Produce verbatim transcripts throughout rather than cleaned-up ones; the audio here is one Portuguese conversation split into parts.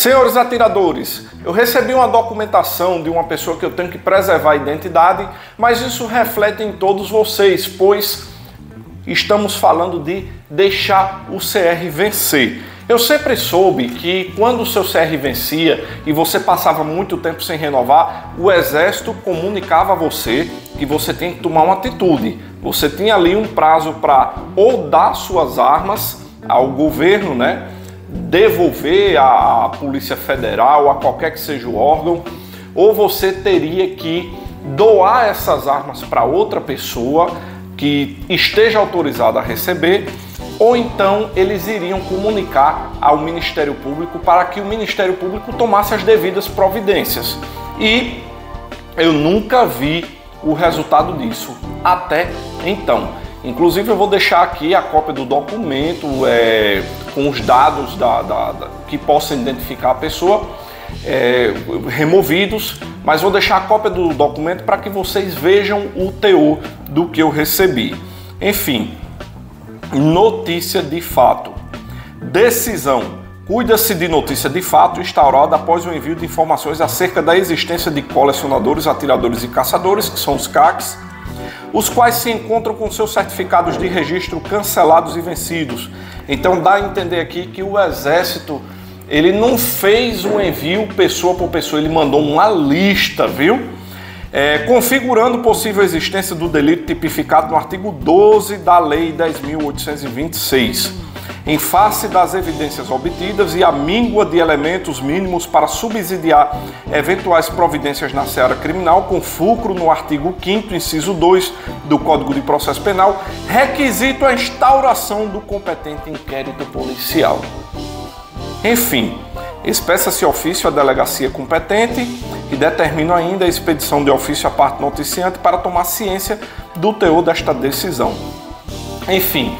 Senhores atiradores, eu recebi uma documentação de uma pessoa que eu tenho que preservar a identidade, mas isso reflete em todos vocês, pois estamos falando de deixar o C R vencer. Eu sempre soube que quando o seu C R vencia e você passava muito tempo sem renovar, o Exército comunicava a você que você tinha que tomar uma atitude. Você tinha ali um prazo para ou dar suas armas ao governo, né? Devolver à Polícia Federal, a qualquer que seja o órgão, ou você teria que doar essas armas para outra pessoa que esteja autorizada a receber, ou então eles iriam comunicar ao Ministério Público para que o Ministério Público tomasse as devidas providências. E eu nunca vi o resultado disso até então. Inclusive eu vou deixar aqui a cópia do documento é, com os dados da, da, da, que possam identificar a pessoa é, removidos, mas vou deixar a cópia do documento para que vocês vejam o teor do que eu recebi. Enfim, notícia de fato. Decisão. Cuida-se de notícia de fato instaurada após o envio de informações acerca da existência de colecionadores, atiradores e caçadores, que são os C A Cs, os quais se encontram com seus certificados de registro cancelados e vencidos. Então dá a entender aqui que o Exército, ele não fez um envio pessoa por pessoa, ele mandou uma lista, viu? É, configurando possível existência do delito tipificado no artigo doze da Lei dez mil oitocentos e vinte e seis. Em face das evidências obtidas e a míngua de elementos mínimos para subsidiar eventuais providências na seara criminal, com fulcro no artigo quinto, inciso dois do Código de Processo Penal, requisito a instauração do competente inquérito policial. Enfim, expressa-se ofício à delegacia competente, que determina ainda a expedição de ofício à parte noticiante para tomar ciência do teor desta decisão. Enfim,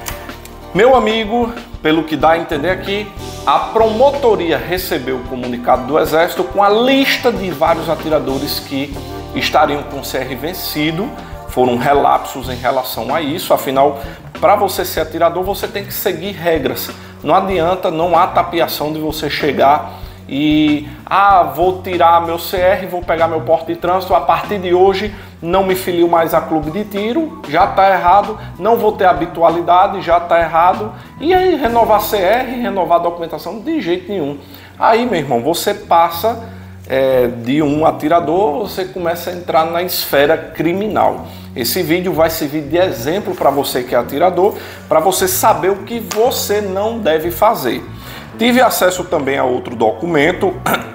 meu amigo, pelo que dá a entender aqui, a promotoria recebeu o comunicado do Exército com a lista de vários atiradores que estariam com o C R vencido. Foram relapsos em relação a isso, afinal, para você ser atirador, você tem que seguir regras. Não adianta, não há tapeação de você chegar e ah, vou tirar meu C R, vou pegar meu porte de trânsito, a partir de hoje não me filio mais a clube de tiro, já está errado, não vou ter habitualidade, já está errado, e aí renovar C R, renovar a documentação, de jeito nenhum. Aí, meu irmão, você passa é, de um atirador, você começa a entrar na esfera criminal. Esse vídeo vai servir de exemplo para você que é atirador, para você saber o que você não deve fazer. Tive acesso também a outro documento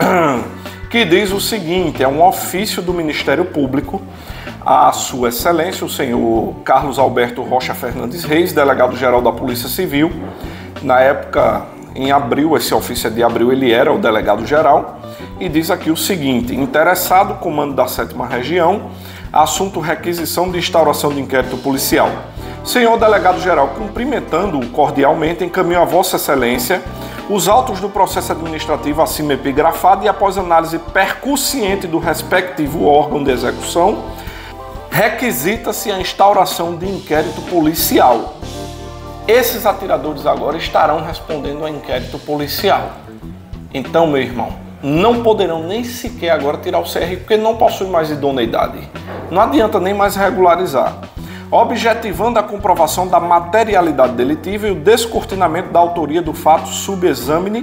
que diz o seguinte: é um ofício do Ministério Público à Sua Excelência, o senhor Carlos Alberto Rocha Fernandes Reis, delegado-geral da Polícia Civil. Na época, em abril, esse ofício é de abril, ele era o delegado-geral, e diz aqui o seguinte: interessado, comando da sétima Região, assunto requisição de instauração de inquérito policial. Senhor delegado-geral, cumprimentando-o cordialmente, encaminho a Vossa Excelência os autos do processo administrativo acima epigrafado e, após análise percussiente do respectivo órgão de execução, requisita-se a instauração de inquérito policial. Esses atiradores agora estarão respondendo a inquérito policial. Então, meu irmão, não poderão nem sequer agora tirar o C R porque não possui mais idoneidade. Não adianta nem mais regularizar. Objetivando a comprovação da materialidade delitiva e o descortinamento da autoria do fato subexamine,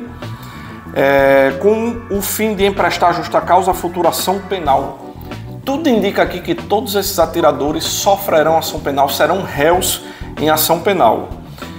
é, com o fim de emprestar justa causa à futura ação penal. Tudo indica aqui que todos esses atiradores sofrerão ação penal, serão réus em ação penal.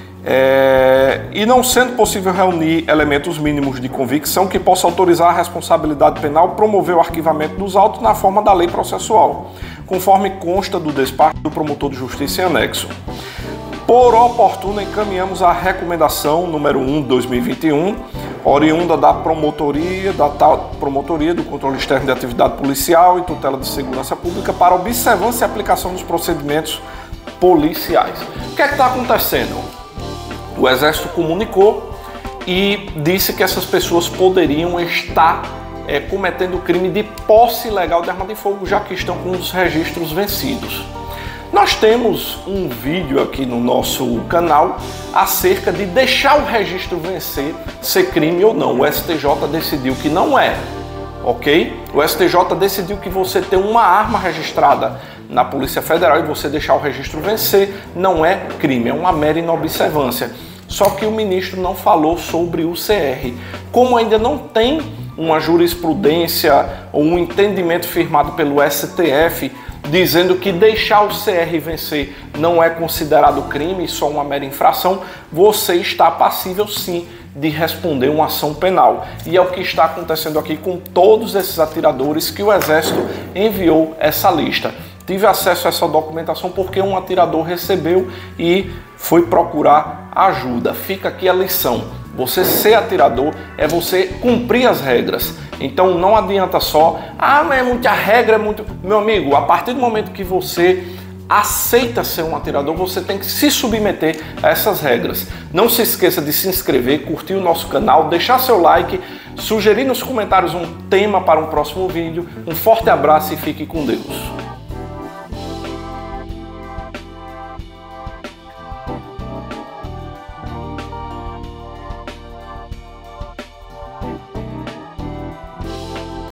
É, e não sendo possível reunir elementos mínimos de convicção que possa autorizar a responsabilidade penal, promover o arquivamento dos autos na forma da lei processual, conforme consta do despacho do promotor de justiça em anexo. Por oportuno, encaminhamos a recomendação número um de dois mil e vinte e um, oriunda da promotoria, da tal promotoria do controle externo de atividade policial e tutela de segurança pública para observância e aplicação dos procedimentos policiais. O que é que está acontecendo? O Exército comunicou e disse que essas pessoas poderiam estar é, cometendo crime de posse ilegal de arma de fogo, já que estão com os registros vencidos. Nós temos um vídeo aqui no nosso canal acerca de deixar o registro vencer ser crime ou não. O S T J decidiu que não é, ok? O S T J decidiu que você ter uma arma registrada na Polícia Federal e você deixar o registro vencer não é crime, é uma mera inobservância. Só que o ministro não falou sobre o C R. Como ainda não tem uma jurisprudência ou um entendimento firmado pelo S T F dizendo que deixar o C R vencer não é considerado crime, só uma mera infração, você está passível sim de responder uma ação penal. E é o que está acontecendo aqui com todos esses atiradores que o Exército enviou essa lista. Tive acesso a essa documentação porque um atirador recebeu e foi procurar ajuda. Fica aqui a lição. Você ser atirador é você cumprir as regras. Então não adianta só, ah, mas é muita regra, é muito... Meu amigo, a partir do momento que você aceita ser um atirador, você tem que se submeter a essas regras. Não se esqueça de se inscrever, curtir o nosso canal, deixar seu like, sugerir nos comentários um tema para um próximo vídeo. Um forte abraço e fique com Deus.